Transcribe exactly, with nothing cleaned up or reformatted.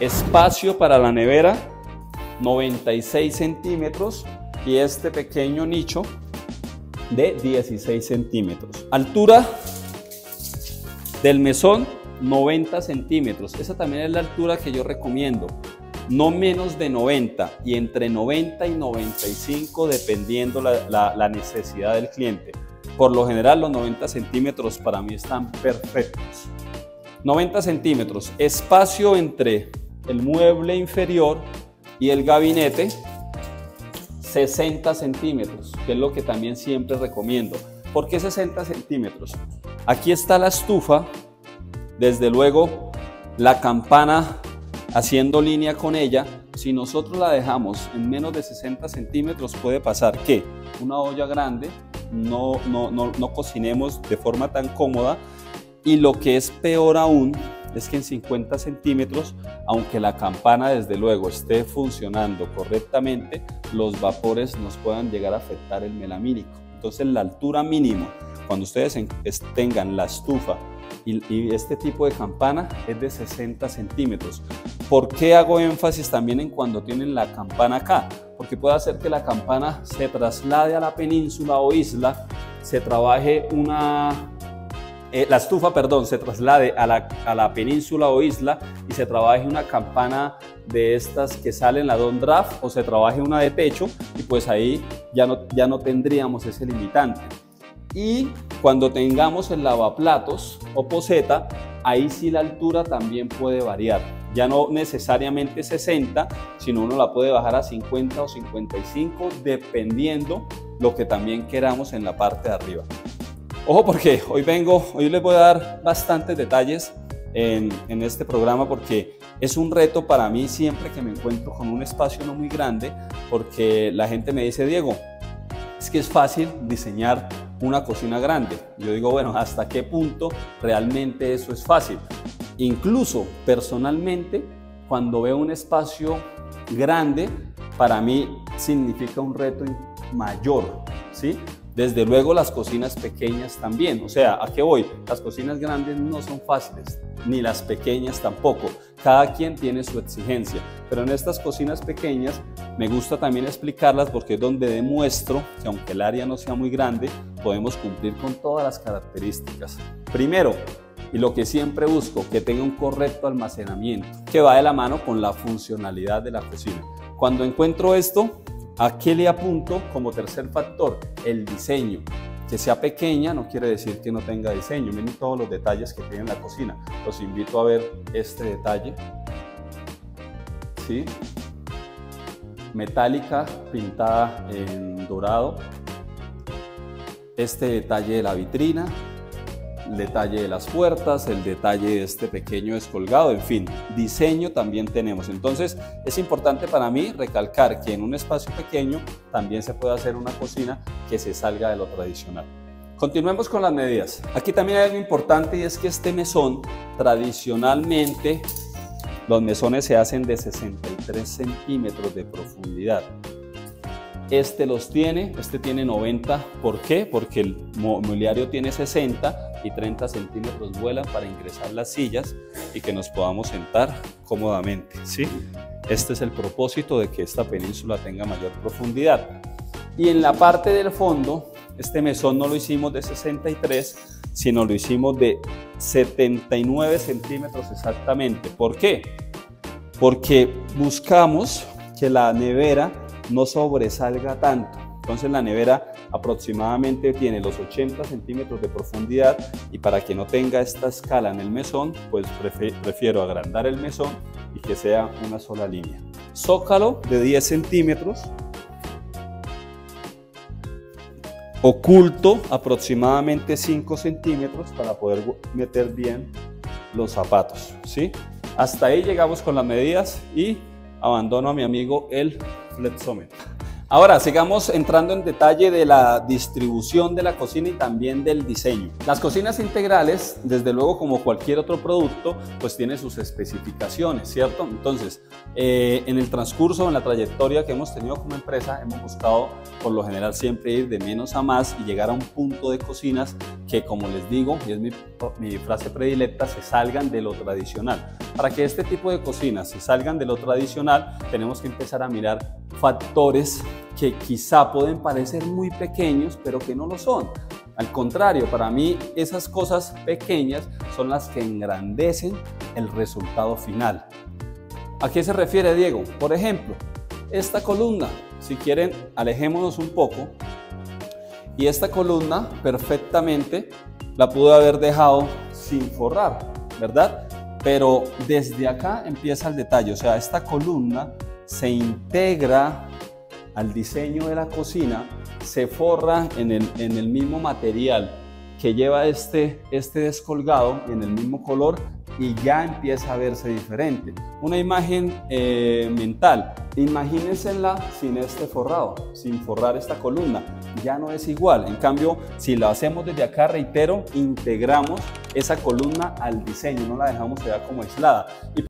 Espacio para la nevera, noventa y seis centímetros, y este pequeño nicho de dieciséis centímetros. Altura del mesón, noventa centímetros. Esa también es la altura que yo recomiendo. No menos de noventa, y entre noventa y noventa y cinco dependiendo la, la, la necesidad del cliente. Por lo general los noventa centímetros para mí están perfectos. noventa centímetros, espacio entre el mueble inferior y el gabinete, sesenta centímetros, que es lo que también siempre recomiendo. ¿Por qué sesenta centímetros? Aquí está la estufa, desde luego la campana haciendo línea con ella. Si nosotros la dejamos en menos de sesenta centímetros, puede pasar que una olla grande no, no, no, no cocinemos de forma tan cómoda, y lo que es peor aún es que en cincuenta centímetros, aunque la campana desde luego esté funcionando correctamente, los vapores nos puedan llegar a afectar el melamínico. Entonces la altura mínima, cuando ustedes tengan la estufa y, y este tipo de campana, es de sesenta centímetros. ¿Por qué hago énfasis también en cuando tienen la campana acá? Porque puede hacer que la campana se traslade a la península o isla, se trabaje una... Eh, la estufa, perdón, se traslade a la, a la península o isla y se trabaje una campana de estas que salen la Don Draft, o se trabaje una de techo, y pues ahí ya no, ya no tendríamos ese limitante. Y cuando tengamos el lavaplatos o poceta, ahí sí la altura también puede variar. Ya no necesariamente sesenta, sino uno la puede bajar a cincuenta o cincuenta y cinco, dependiendo lo que también queramos en la parte de arriba. Ojo, porque hoy vengo, hoy les voy a dar bastantes detalles en, en este programa, porque es un reto para mí siempre que me encuentro con un espacio no muy grande, porque la gente me dice: Diego, es que es fácil diseñar una cocina grande. Yo digo, bueno, ¿hasta qué punto realmente eso es fácil? Incluso personalmente, cuando veo un espacio grande, para mí significa un reto mayor, ¿sí? Desde luego las cocinas pequeñas también. O sea, ¿a qué voy? Las cocinas grandes no son fáciles, ni las pequeñas tampoco. Cada quien tiene su exigencia. Pero en estas cocinas pequeñas me gusta también explicarlas, porque es donde demuestro que aunque el área no sea muy grande, podemos cumplir con todas las características. Primero, y lo que siempre busco, que tenga un correcto almacenamiento, que va de la mano con la funcionalidad de la cocina. Cuando encuentro esto, ¿a qué le apunto como tercer factor? El diseño. Que sea pequeña no quiere decir que no tenga diseño. Miren todos los detalles que tiene la cocina. Los invito a ver este detalle. ¿Sí? Metálica pintada en dorado. Este detalle de la vitrina. El detalle de las puertas, el detalle de este pequeño descolgado, en fin, diseño también tenemos. Entonces es importante para mí recalcar que en un espacio pequeño también se puede hacer una cocina que se salga de lo tradicional. Continuemos con las medidas. Aquí también hay algo importante, y es que este mesón, tradicionalmente los mesones se hacen de sesenta y tres centímetros de profundidad. Este los tiene, este tiene noventa. ¿Por qué? Porque el mobiliario tiene sesenta y treinta centímetros vuelan para ingresar las sillas y que nos podamos sentar cómodamente, ¿sí? Este es el propósito de que esta península tenga mayor profundidad. Y en la parte del fondo, este mesón no lo hicimos de sesenta y tres, sino lo hicimos de setenta y nueve centímetros exactamente. ¿Por qué? Porque buscamos que la nevera no sobresalga tanto. Entonces la nevera aproximadamente tiene los ochenta centímetros de profundidad, y para que no tenga esta escala en el mesón, pues prefiero agrandar el mesón y que sea una sola línea. Zócalo de diez centímetros, oculto aproximadamente cinco centímetros para poder meter bien los zapatos, ¿sí? Hasta ahí llegamos con las medidas, y abandono a mi amigo el flexómetro. Ahora, sigamos entrando en detalle de la distribución de la cocina y también del diseño. Las cocinas integrales, desde luego como cualquier otro producto, pues tiene sus especificaciones, ¿cierto? Entonces, eh, en el transcurso, en la trayectoria que hemos tenido como empresa, hemos buscado por lo general siempre ir de menos a más y llegar a un punto de cocinas que, como les digo, y es mi, mi frase predilecta, se salgan de lo tradicional. Para que este tipo de cocinas se salgan de lo tradicional, tenemos que empezar a mirar factores que quizá pueden parecer muy pequeños, pero que no lo son. Al contrario, para mí esas cosas pequeñas son las que engrandecen el resultado final. ¿A qué se refiere, Diego? Por ejemplo, esta columna, si quieren, alejémonos un poco, y esta columna perfectamente la pude haber dejado sin forrar, ¿verdad? Pero desde acá empieza el detalle, o sea, esta columna se integra al diseño de la cocina, se forra en el, en el mismo material que lleva este, este descolgado, en el mismo color, y ya empieza a verse diferente. Una imagen eh, mental, imagínensela sin este forrado, sin forrar esta columna, ya no es igual. En cambio, si lo hacemos desde acá, reitero, integramos esa columna al diseño, no la dejamos ya como aislada. Y